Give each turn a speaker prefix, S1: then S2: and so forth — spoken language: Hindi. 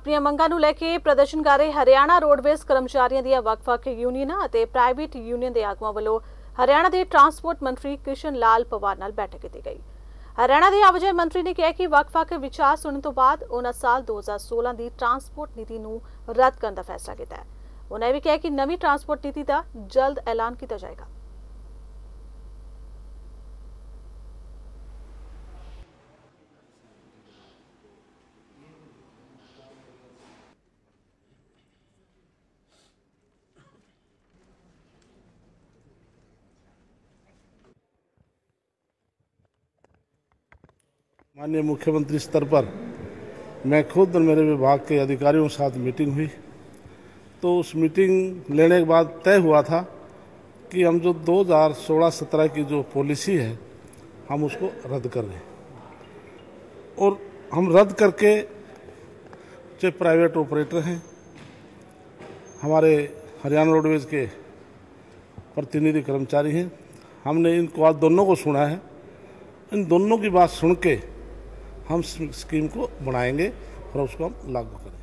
S1: ਆਪਣੀਆਂ ਮੰਗਾਂ ਨੂੰ ਲੈ ਕੇ ਪ੍ਰਦਰਸ਼ਨ ਕਰ ਰਹੇ ਹਰਿਆਣਾ ਰੋਡਵੇਜ਼ ਕਰਮਚਾਰੀਆਂ ਦੀਆਂ ਵੱਖ-ਵੱਖ ਯੂਨੀਅਨਾਂ ਅਤੇ ਪ੍ਰਾਈਵੇਟ ਯੂਨੀਅਨ ਦੇ ਆਗੂਆਂ ਵੱਲੋਂ ਹਰਿਆਣਾ ਦੇ ਟਰਾਂਸਪੋਰਟ ਮੰਤਰੀ ਕ੍ਰਿਸ਼ਨ ਲਾਲ ਪਵਾਰ ਨਾਲ ਬੈਠਕ ਕੀਤੀ ਗਈ। हरियाणा के आवाजाही मंत्री ने कहा कि ਵੱਖ-ਵੱਖ विचार सुनने तो बाद उन्होंने साल 2016 की ट्रांसपोर्ट नीति को रद्द करने का फैसला किया है। उन्होंने भी कहा कि नवी ट्रांसपोर्ट नीति का जल्द ऐलान किया जाएगा।
S2: माननीय मुख्यमंत्री स्तर पर मैं खुद और मेरे विभाग के अधिकारियों के साथ मीटिंग हुई, तो उस मीटिंग लेने के बाद तय हुआ था कि हम जो 2016-17 की जो पॉलिसी है हम उसको रद्द कर दें, और हम रद्द करके जो प्राइवेट ऑपरेटर हैं, हमारे हरियाणा रोडवेज के प्रतिनिधि कर्मचारी हैं, हमने इनको आज दोनों को सुना है। इन दोनों की बात सुन के हम स्कीम को बनाएंगे और उसको हम लागू करेंगे।